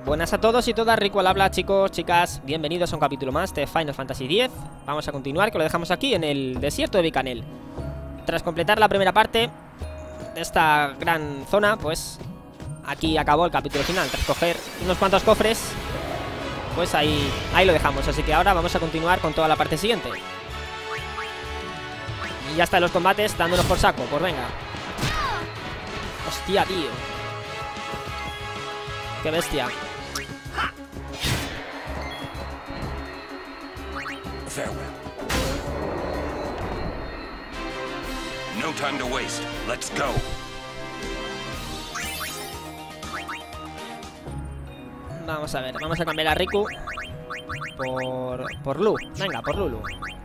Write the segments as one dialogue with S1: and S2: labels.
S1: Buenas a todos y todas, Rico al habla, chicos, chicas. Bienvenidos a un capítulo más de Final Fantasy X. Vamos a continuar, que lo dejamos aquí en el desierto de Bicanel. Tras completar la primera parte de esta gran zona, pues aquí acabó el capítulo final. Tras coger unos cuantos cofres, pues ahí lo dejamos. Así que ahora vamos a continuar con toda la parte siguiente. Y ya están los combates dándonos por saco, pues venga. Hostia, tío. Qué bestia.
S2: Farewell. No time to waste. Let's go.
S1: Vamos a ver, vamos a cambiar a Riku por Lu. Venga, por Lulu.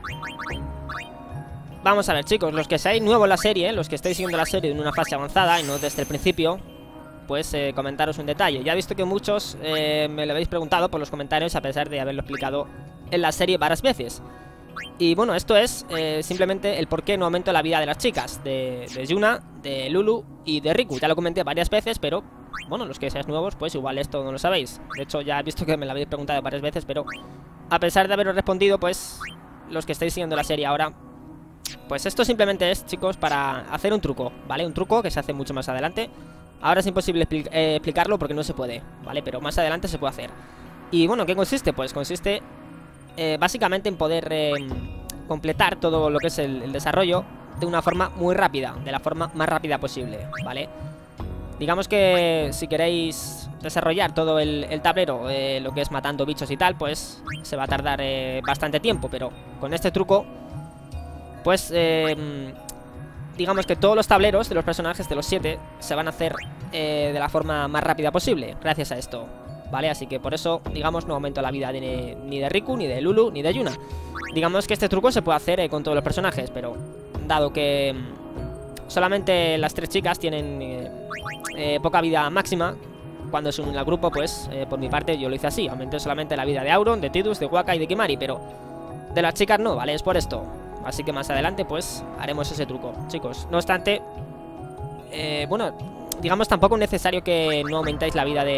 S1: Vamos a ver, chicos, los que seáis nuevos en la serie, los que estáis siguiendo la serie en una fase avanzada y no desde el principio, pues comentaros un detalle. Ya he visto que muchos me lo habéis preguntado por los comentarios, a pesar de haberlo explicado en la serie varias veces. Y bueno, esto es simplemente el por qué no aumento la vida de las chicas, de Yuna, de Lulu y de Riku. Ya lo comenté varias veces, pero bueno, los que seáis nuevos, pues igual esto no lo sabéis. De hecho, ya he visto que me lo habéis preguntado varias veces, pero a pesar de haberos respondido, pues los que estáis siguiendo la serie ahora, pues esto simplemente es, chicos, para hacer un truco, ¿vale? Un truco que se hace mucho más adelante. Ahora es imposible explicarlo porque no se puede, ¿vale? Pero más adelante se puede hacer. Y bueno, ¿qué consiste? Pues consiste básicamente en poder completar todo lo que es el desarrollo de una forma muy rápida, de la forma más rápida posible, ¿vale? Digamos que si queréis desarrollar todo el tablero, lo que es matando bichos y tal, pues se va a tardar bastante tiempo. Pero con este truco, pues digamos que todos los tableros de los personajes de los 7 se van a hacer de la forma más rápida posible, gracias a esto, ¿vale? Así que por eso, digamos, no aumento la vida ni de Riku, ni de Lulu, ni de Yuna. Digamos que este truco se puede hacer con todos los personajes, pero dado que solamente las 3 chicas tienen poca vida máxima cuando se unen al grupo, pues por mi parte yo lo hice así. Aumenté solamente la vida de Auron, de Tidus, de Wakka y de Kimahri, pero de las chicas no, ¿vale? Es por esto. Así que más adelante pues haremos ese truco, chicos. No obstante, bueno, digamos tampoco es necesario que no aumentéis la vida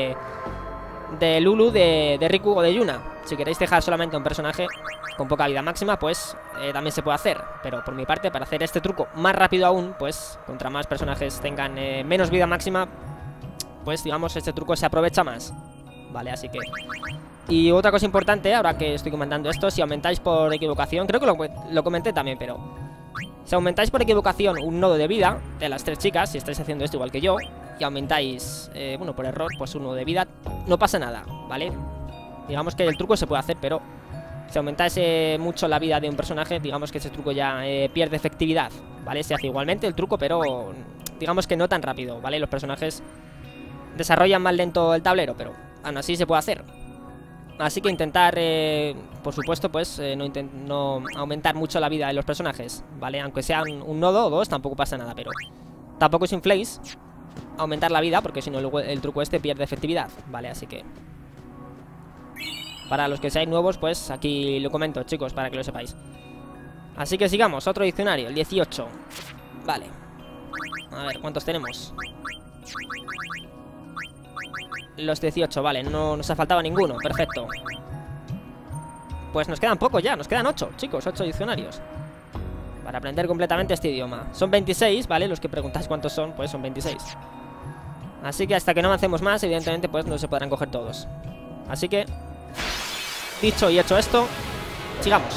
S1: de Lulu, de Riku o de Yuna. Si queréis dejar solamente un personaje con poca vida máxima, pues también se puede hacer. Pero por mi parte, para hacer este truco más rápido aún, pues contra más personajes tengan menos vida máxima, pues digamos este truco se aprovecha más, ¿vale? Así que... Y otra cosa importante, ahora que estoy comentando esto, si aumentáis por equivocación, creo que lo comenté también, pero si aumentáis por equivocación un nodo de vida de las 3 chicas, si estáis haciendo esto igual que yo, y aumentáis, bueno, por error, pues un nodo de vida, no pasa nada, ¿vale? Digamos que el truco se puede hacer, pero si aumentáis mucho la vida de un personaje, digamos que ese truco ya pierde efectividad, ¿vale? Se hace igualmente el truco, pero digamos que no tan rápido, ¿vale? Los personajes desarrollan más lento el tablero, pero aún así se puede hacer. Así que intentar, por supuesto, pues no aumentar mucho la vida de los personajes, ¿vale? Aunque sean un nodo o 2, tampoco pasa nada, pero tampoco os infléis aumentar la vida, porque si no luego el truco este pierde efectividad, ¿vale? Así que para los que seáis nuevos, pues aquí lo comento, chicos, para que lo sepáis. Así que sigamos, otro diccionario, el 18. Vale. A ver, ¿cuántos tenemos? Los 18, vale, no nos ha faltado ninguno, perfecto. Pues nos quedan pocos ya, nos quedan 8, chicos, 8 diccionarios para aprender completamente este idioma. Son 26, ¿vale? Los que preguntáis cuántos son, pues son 26. Así que hasta que no avancemos más, evidentemente, pues no se podrán coger todos. Así que, dicho y hecho esto, sigamos.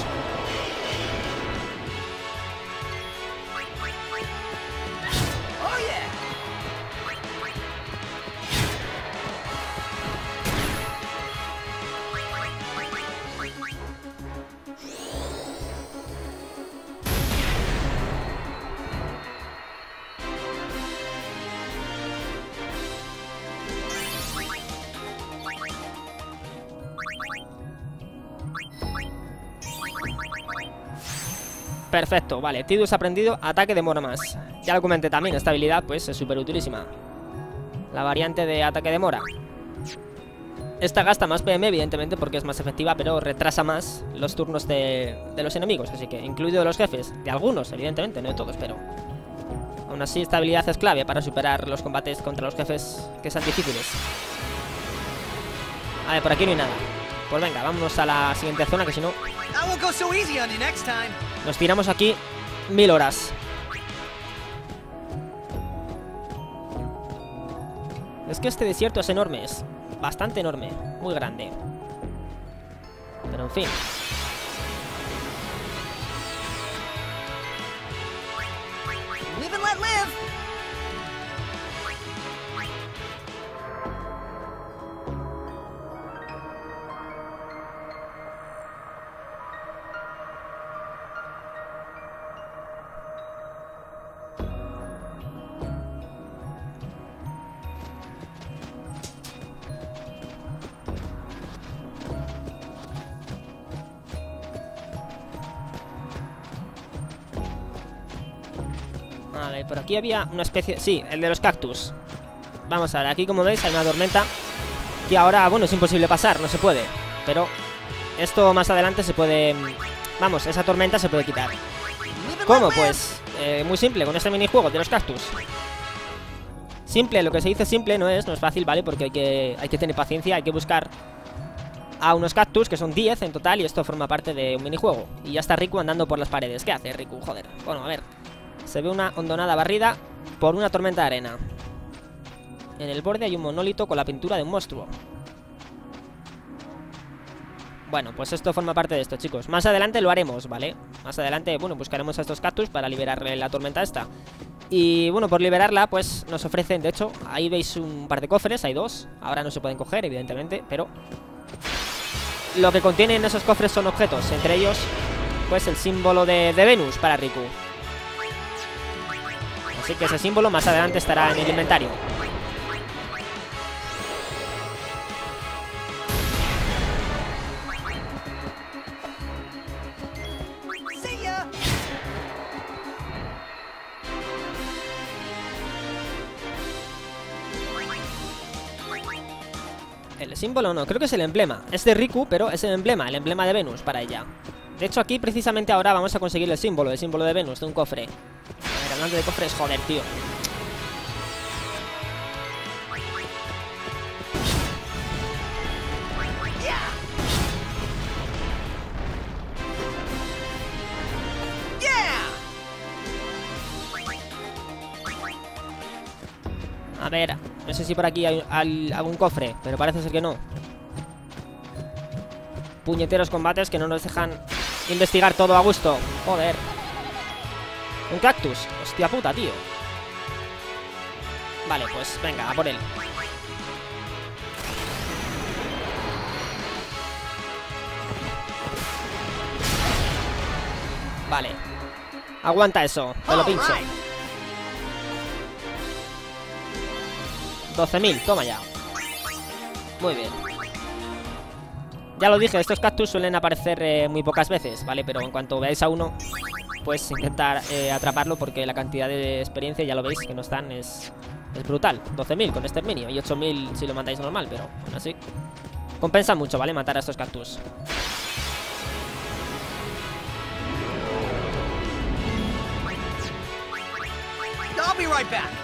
S1: Perfecto, vale, Tidus ha aprendido ataque de mora más. Ya lo comenté también, esta habilidad pues es súper utilísima. La variante de ataque de mora. Esta gasta más PM, evidentemente, porque es más efectiva, pero retrasa más los turnos de los enemigos. Así que, incluido de los jefes, de algunos, evidentemente, no de todos, pero aún así esta habilidad es clave para superar los combates contra los jefes que sean difíciles. A ver, por aquí no hay nada. Pues venga, vámonos a la siguiente zona, que si no
S3: I won't go so easy on you next time.
S1: nos tiramos aquí 1000 horas. Es que este desierto es enorme, es bastante enorme, muy grande. Pero en fin.
S3: Live and let live.
S1: Vale, por aquí había una especie... Sí, el de los cactus. Vamos a ver, aquí como veis hay una tormenta que ahora, bueno, es imposible pasar, no se puede. Pero esto más adelante se puede... Vamos, esa tormenta se puede quitar. ¿Cómo? Pues muy simple, con este minijuego de los cactus. Simple, lo que se dice simple no es fácil, ¿vale? Porque hay que tener paciencia, hay que buscar a unos cactus, que son 10 en total, y esto forma parte de un minijuego. Y ya está Riku andando por las paredes. ¿Qué hace Riku? Joder. Bueno, a ver. Se ve una hondonada barrida por una tormenta de arena. En el borde hay un monolito con la pintura de un monstruo. Bueno, pues esto forma parte de esto, chicos. Más adelante lo haremos, ¿vale? Más adelante, bueno, buscaremos a estos cactus para liberar la tormenta esta. Y bueno, por liberarla, pues nos ofrecen, de hecho, ahí veis un par de cofres, hay 2. Ahora no se pueden coger, evidentemente, pero lo que contienen esos cofres son objetos. Entre ellos, pues el símbolo de Venus para Riku. Así que ese símbolo más adelante estará en el inventario.
S3: See ya.
S1: El símbolo no, creo que es el emblema. Es de Riku, pero es el emblema de Venus para ella. De hecho, aquí precisamente ahora vamos a conseguir el símbolo de Venus, de un cofre. A ver, hablando de cofres, joder, tío. A ver, no sé si por aquí hay algún cofre, pero parece ser que no. Puñeteros combates que no nos dejan investigar todo a gusto. Joder. Un cactus. Hostia puta, tío. Vale, pues venga, a por él. Vale. Aguanta eso, te lo pincho. 12.000, toma ya. Muy bien. Ya lo dije, estos cactus suelen aparecer muy pocas veces, ¿vale? Pero en cuanto veáis a uno, pues intentar atraparlo, porque la cantidad de experiencia, ya lo veis, que nos dan es brutal. 12.000 con exterminio y 8.000 si lo matáis normal, pero aún así compensa mucho, ¿vale? Matar a estos cactus.
S3: I'll be right back.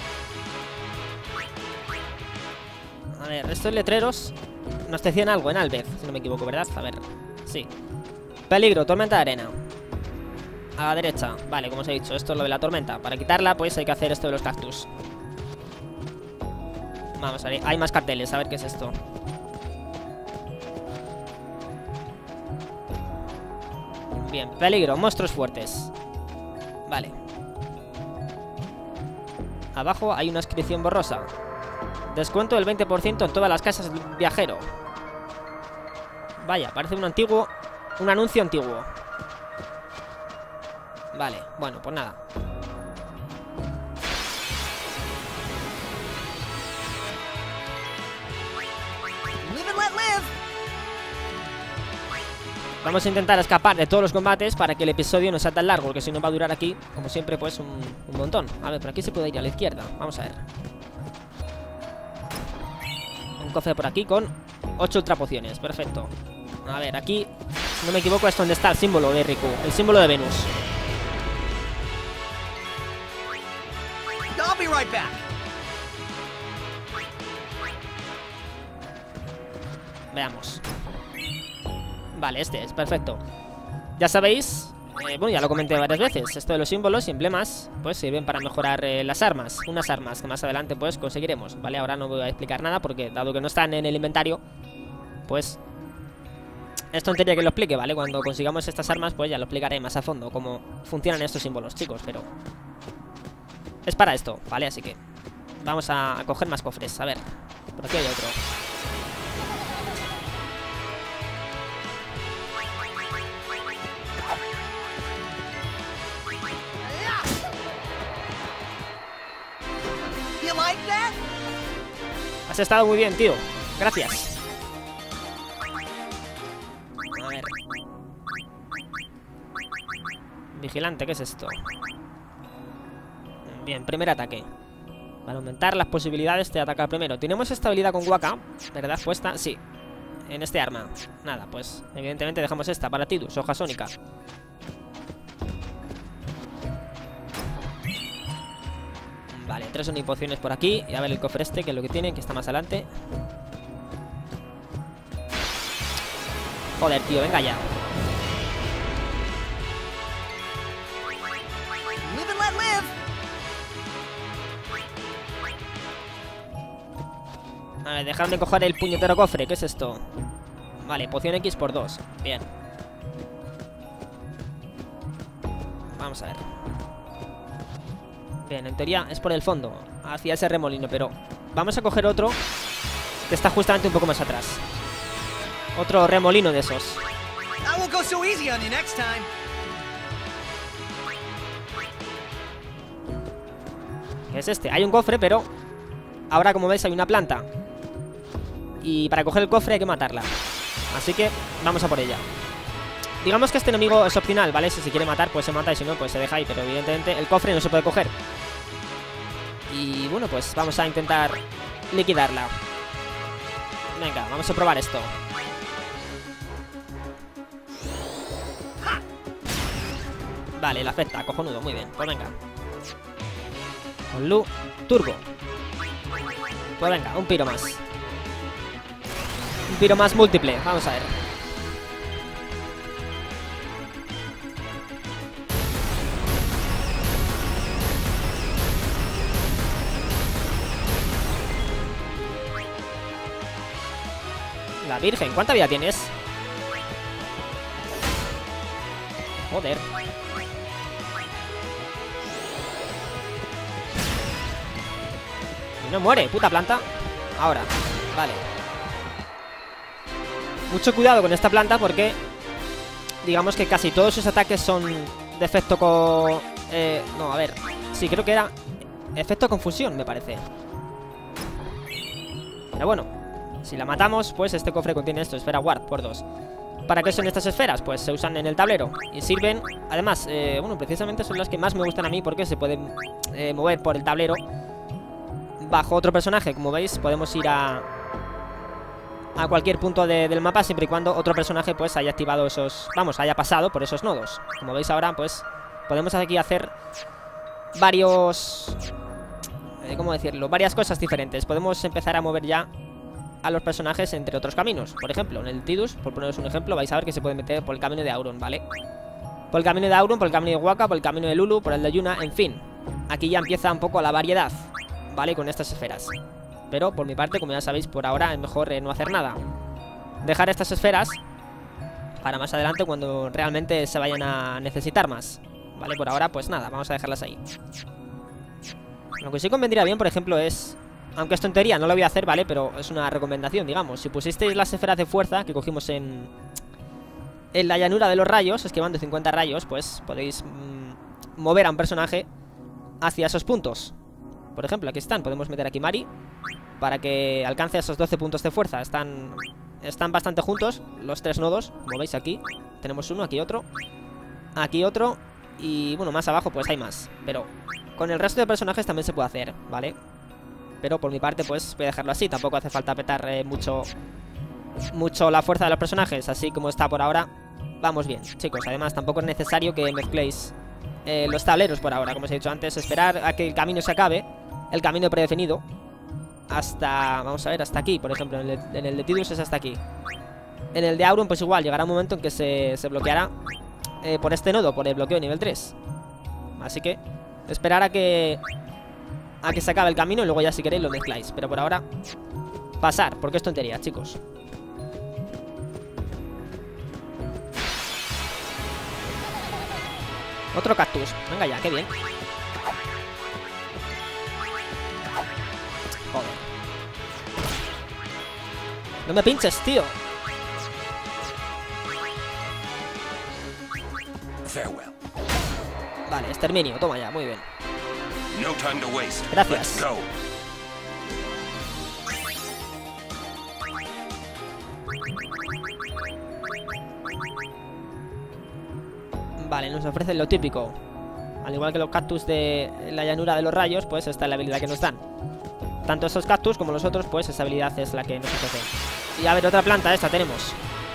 S1: A ver, estos letreros nos decían algo en Albert, si no me equivoco, ¿verdad? A ver, sí. Peligro, tormenta de arena. A la derecha, vale, como os he dicho, esto es lo de la tormenta. Para quitarla, pues hay que hacer esto de los cactus. Vamos a ver, hay más carteles, a ver qué es esto. Bien, peligro, monstruos fuertes. Vale. Abajo hay una inscripción borrosa. Descuento del 20% en todas las casas del viajero. Vaya, parece un anuncio antiguo. Vale, bueno, pues nada.
S3: Live and let live.
S1: Vamos a intentar escapar de todos los combates para que el episodio no sea tan largo, porque si no va a durar aquí, como siempre, pues un montón. A ver, por aquí se puede ir a la izquierda. Vamos a ver. Un cofre por aquí con 8 ultra pociones, perfecto. A ver, aquí, si no me equivoco, es donde está el símbolo de Riku, el símbolo de Venus.
S3: I'll be right back.
S1: Veamos. Vale, este es perfecto. Ya sabéis, bueno, ya lo comenté varias veces, esto de los símbolos y emblemas pues sirven para mejorar las armas. Unas armas que más adelante pues conseguiremos, ¿vale? Ahora no voy a explicar nada porque dado que no están en el inventario, pues es tontería que lo explique, ¿vale? Cuando consigamos estas armas pues ya lo explicaré más a fondo cómo funcionan estos símbolos, chicos, pero es para esto, ¿vale? Así que vamos a coger más cofres. A ver, por aquí hay otro.
S3: You like that?
S1: Has estado muy bien, tío. Gracias. A ver. Vigilante, ¿qué es esto? Bien, primer ataque. Para aumentar las posibilidades de atacar primero. Tenemos esta habilidad con Waka, ¿verdad? Puesta, sí. En este arma. Nada, pues evidentemente dejamos esta para Tidus, hoja sónica. Vale, 3 unipociones por aquí. Y a ver el cofre este, que es lo que tiene, que está más adelante. Joder, tío, venga ya.
S3: Live and let live.
S1: A ver, dejadme coger el puñetero cofre. ¿Qué es esto? Vale, poción X por 2. Bien. Vamos a ver. Bien, en teoría es por el fondo, hacia ese remolino, pero vamos a coger otro que está justamente un poco más atrás. Otro remolino de esos.
S3: I won't go so easy on you next time.
S1: ¿Qué es este? Hay un cofre, pero ahora, como veis, hay una planta. Y para coger el cofre hay que matarla. Así que vamos a por ella. Digamos que este enemigo es opcional, ¿vale? Si se quiere matar, pues se mata, y si no, pues se deja ahí. Pero evidentemente el cofre no se puede coger. Y bueno, pues vamos a intentar liquidarla. Venga, vamos a probar esto. Vale, la afecta, cojonudo, muy bien. Pues venga. Con Lu, turbo. Pues venga, un piro más. Un piro más múltiple, vamos a ver. La Virgen, ¿cuánta vida tienes? Joder. Y no muere, puta planta. Ahora, vale. Mucho cuidado con esta planta porque digamos que casi todos sus ataques son de efecto con... no, a ver. Sí, creo que era efecto confusión, me parece. Pero bueno, si la matamos, pues este cofre contiene esto, esfera ward por 2. ¿Para qué son estas esferas? Pues se usan en el tablero y sirven, además, bueno, precisamente son las que más me gustan a mí porque se pueden mover por el tablero bajo otro personaje. Como veis, podemos ir a cualquier punto del mapa siempre y cuando otro personaje pues haya activado esos... Vamos, haya pasado por esos nodos. Como veis ahora, pues podemos aquí hacer varios... ¿cómo decirlo? Varias cosas diferentes. Podemos empezar a mover ya a los personajes entre otros caminos. Por ejemplo, en el Tidus, por poneros un ejemplo, vais a ver que se puede meter por el camino de Auron, ¿vale? Por el camino de Auron, por el camino de Waka, por el camino de Lulu, por el de Yuna, en fin. Aquí ya empieza un poco la variedad, ¿vale? Con estas esferas. Pero por mi parte, como ya sabéis, por ahora es mejor no hacer nada. Dejar estas esferas para más adelante cuando realmente se vayan a necesitar más, ¿vale? Por ahora, pues nada, vamos a dejarlas ahí. Lo que sí convendría bien, por ejemplo, es... Aunque esto en teoría no lo voy a hacer, ¿vale? Pero es una recomendación, digamos. Si pusisteis las esferas de fuerza que cogimos en la llanura de los rayos, esquivando 50 rayos, pues podéis mover a un personaje hacia esos puntos. Por ejemplo, aquí están. Podemos meter aquí Mari para que alcance esos 12 puntos de fuerza. Están bastante juntos los tres nodos, como veis aquí. Tenemos uno, aquí otro y bueno, más abajo pues hay más. Pero con el resto de personajes también se puede hacer, ¿vale? Pero por mi parte pues voy a dejarlo así. Tampoco hace falta petar mucho la fuerza de los personajes. Así como está por ahora, vamos bien, chicos. Además tampoco es necesario que mezcléis los tableros por ahora. Como os he dicho antes, esperar a que el camino se acabe, el camino predefinido, hasta, vamos a ver, hasta aquí, por ejemplo. En el de Tidus es hasta aquí. En el de Auron pues igual, llegará un momento en que se bloqueará por este nodo, por el bloqueo de nivel 3. Así que esperar a que se acabe el camino y luego ya si queréis lo mezcláis. Pero por ahora, pasar, porque es tontería, chicos. Otro cactus. Venga ya, qué bien. Joder. No me pinches, tío.
S2: Farewell.
S1: Vale, exterminio, toma ya, muy bien.
S2: No time to waste.
S1: Gracias.
S2: Let's go.
S1: Vale, nos ofrecen lo típico. Al igual que los cactus de la llanura de los rayos, pues esta es la habilidad que nos dan. Tanto esos cactus como los otros, pues esa habilidad es la que nos ofrecen. Y a ver, otra planta, esta tenemos.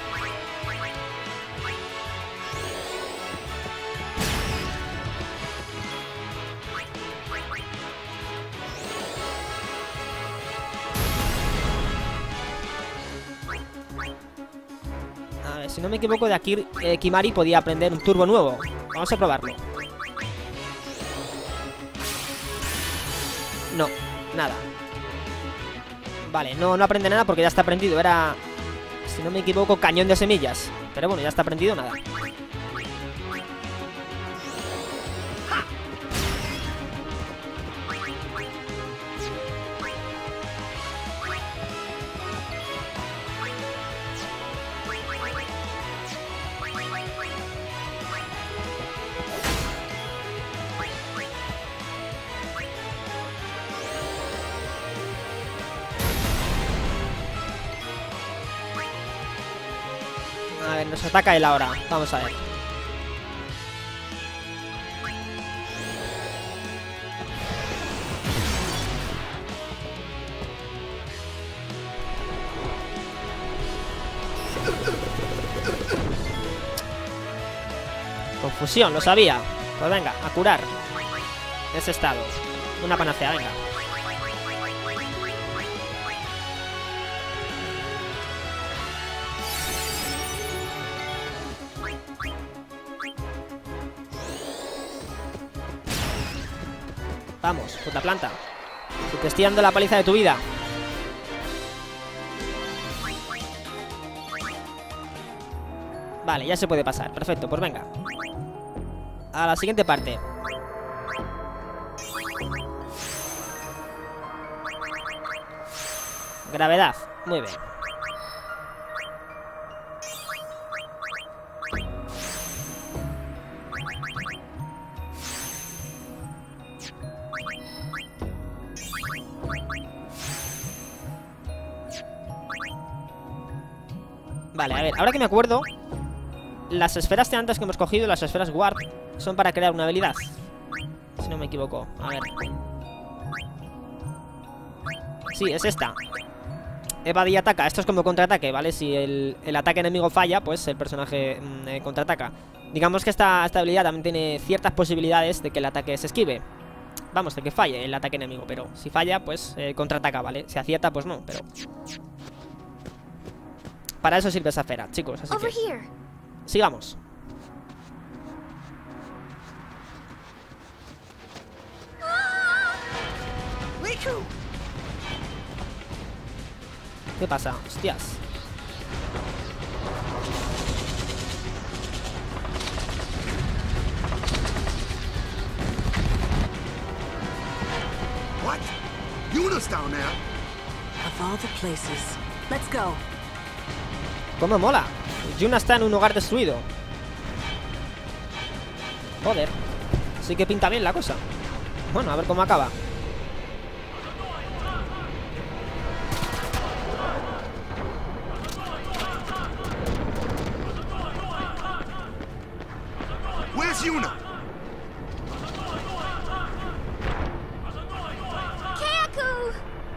S1: A ver, si no me equivoco, de aquí Kimahri podía aprender un turbo nuevo. Vamos a probarlo. No, nada. Vale, no aprende nada porque ya está aprendido. Era, si no me equivoco, cañón de semillas. Pero bueno, ya está aprendido, nada. A ver, nos ataca él ahora. Vamos a ver. Confusión, lo sabía. Pues venga, a curar ese estado. Una panacea, venga. Vamos, puta planta. Que te estoy dando la paliza de tu vida. Vale, ya se puede pasar. Perfecto, pues venga. A la siguiente parte. Gravedad. Muy bien. Vale, a ver, ahora que me acuerdo, las esferas de antes que hemos cogido, las esferas Warp, son para crear una habilidad. Si no me equivoco, a ver. Sí, es esta. Evade y ataca, esto es como contraataque, ¿vale? Si el ataque enemigo falla, pues el personaje contraataca. Digamos que esta habilidad también tiene ciertas posibilidades de que el ataque se esquive. Vamos, de que falle el ataque enemigo, pero si falla, pues contraataca, ¿vale? Si acierta, pues no, pero... Para eso sirve esa esfera, chicos, así que... Sigamos.
S3: Riku!
S1: ¿Qué pasa? Hostias.
S4: What? Yuna's down there.
S5: Of all the places. Let's go.
S1: ¿Cómo mola? Yuna está en un hogar destruido. Joder. Sí que pinta bien la cosa. Bueno, a ver cómo acaba.
S4: Where's Yuna?
S6: Kaku!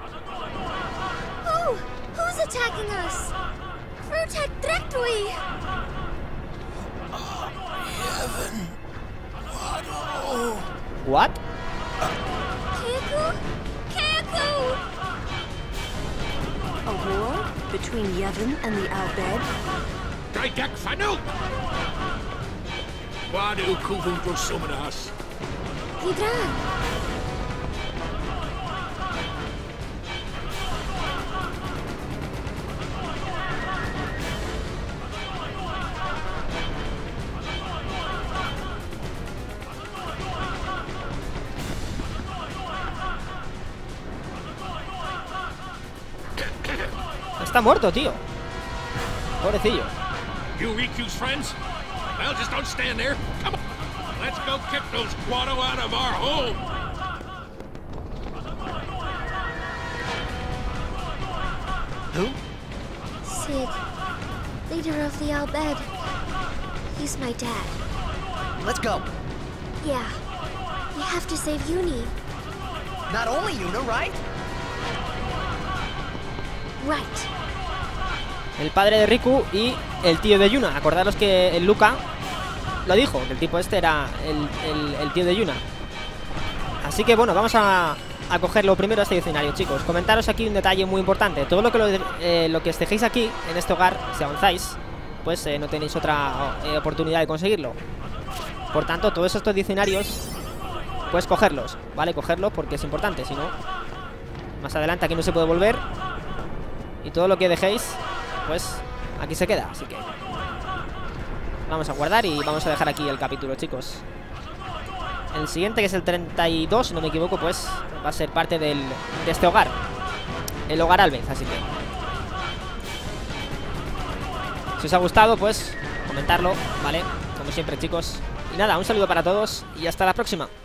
S6: Who's attacking us? Frutek Directly!
S1: What?
S6: Kaku? Kaku!
S5: A war between Yevon and the Al Bhed?
S7: Drydak Fanuk! Wadu Kuvun Grosumadas.
S6: Vidran.
S1: Está muerto, tío. Pobrecillo.
S7: You Riku's friends? Well, just don't stand there. Come on. Let's go kick those Guado out of our home.
S3: Who?
S6: Sid, leader of the Al Bhed. He's my dad.
S3: Let's go.
S6: Yeah. We have to save Uni.
S3: Not only Yuna, right?
S6: Right.
S1: El padre de Riku y el tío de Yuna. Acordaros que el Luca lo dijo, que el tipo este era el tío de Yuna. Así que bueno, vamos a cogerlo primero a este diccionario, chicos. Comentaros aquí un detalle muy importante. Todo lo que os dejéis aquí, en este hogar, si avanzáis, pues no tenéis otra oportunidad de conseguirlo. Por tanto, todos estos diccionarios, pues cogerlos, ¿vale? Cogerlos porque es importante, si no, más adelante aquí no se puede volver. Y todo lo que dejéis, pues aquí se queda. Así que vamos a guardar y vamos a dejar aquí el capítulo, chicos. El siguiente, que es el 32, si no me equivoco, pues va a ser parte de este hogar, el hogar Albed. Así que si os ha gustado, pues comentarlo, ¿vale? Como siempre, chicos. Y nada, un saludo para todos y hasta la próxima.